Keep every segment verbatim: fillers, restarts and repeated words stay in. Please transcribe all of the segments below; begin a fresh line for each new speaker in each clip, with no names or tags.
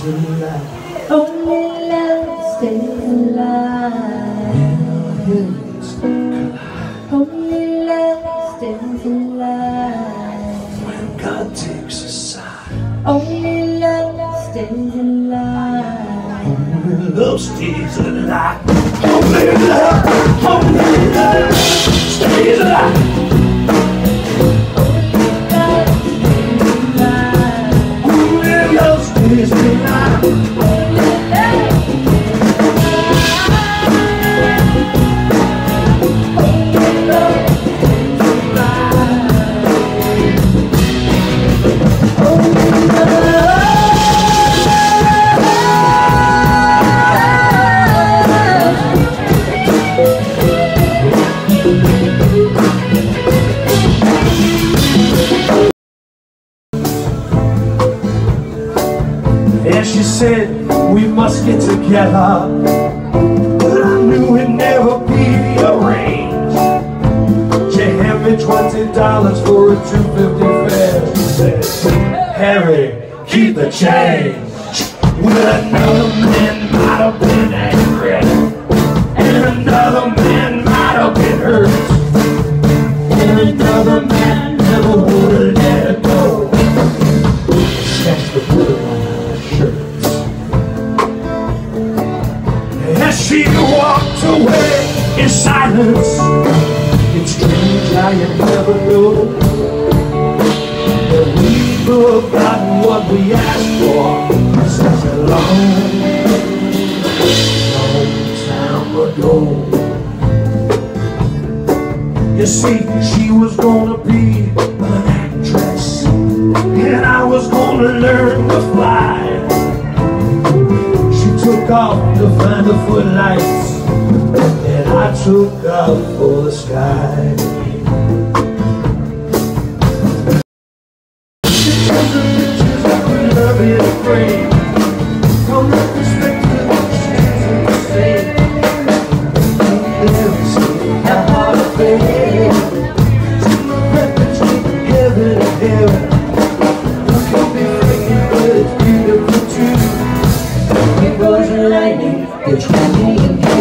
alive. Only love stays alive. Only love stays alive.
When God takes a side.
Only love stays alive.
Only love stays alive. Only love, only love stays alive. Only love stays alive. She said we must get together, but I knew it'd never be arranged. She handed me twenty dollars for a two fifty fare. She said, Harry, keep the change. Well, another man might have been angry, and another man might have been hurt, and another man never would have let it go. That's the word. As she walked away in silence, it's strange how you never know that we've forgotten what we asked for such a long, long time ago. You see, she was gonna be an actress, and I was gonna learn to fly. Took off to find the footlights, and I took off for the sky. She took the pictures of her love in a frame. From that perspective, she's the same. Never see how hard it feels. She's my refuge between heaven and heaven. I can be freaking, but it's beautiful too. Boys and lightning, it's Randy and you.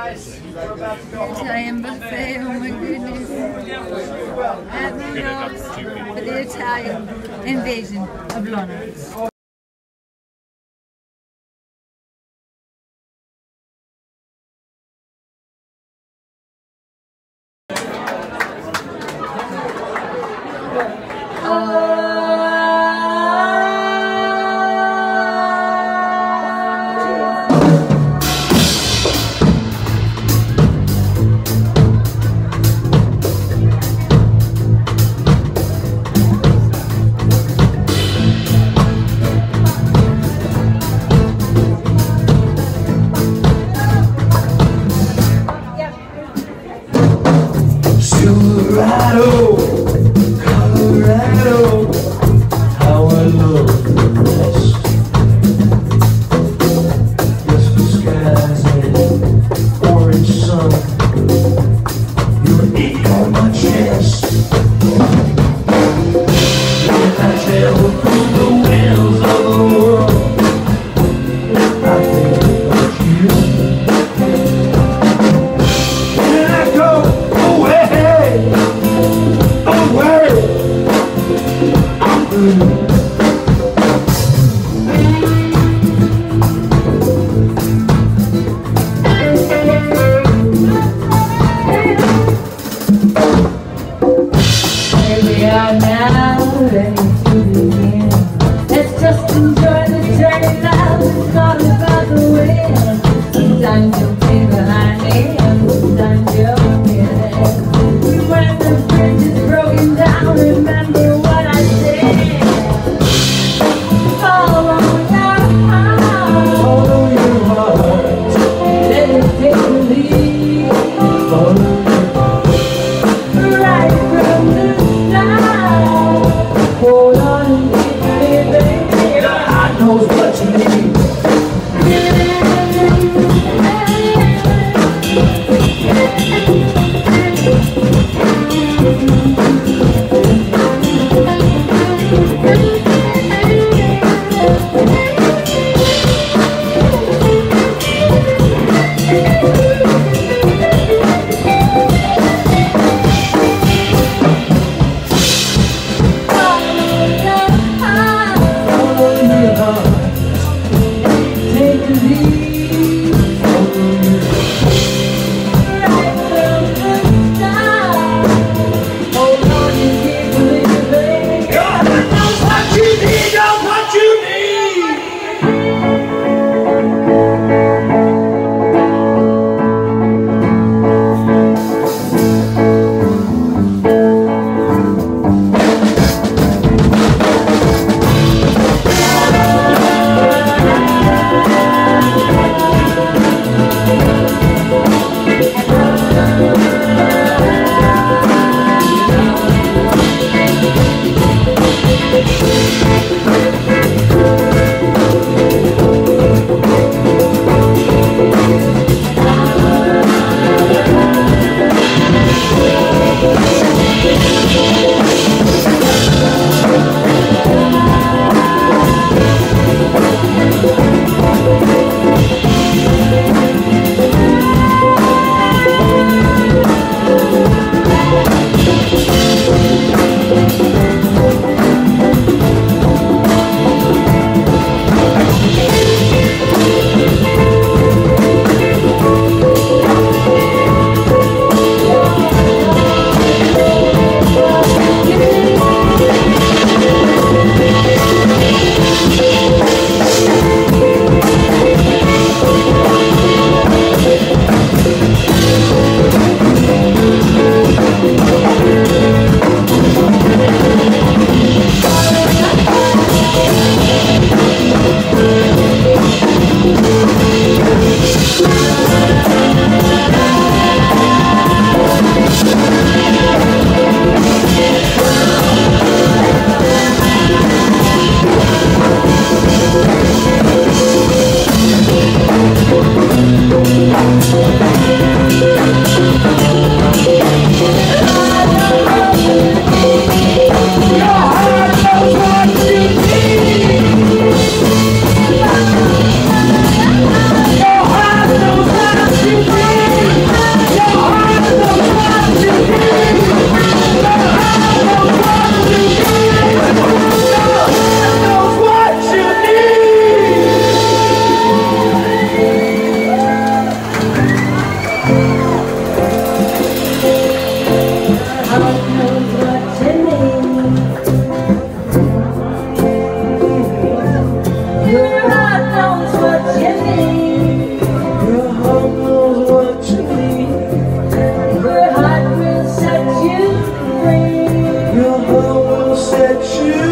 Italian buffet, oh my goodness. At Blawnox for the Italian invasion of Blawnox.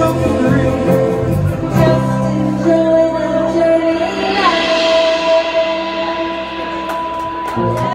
yourself.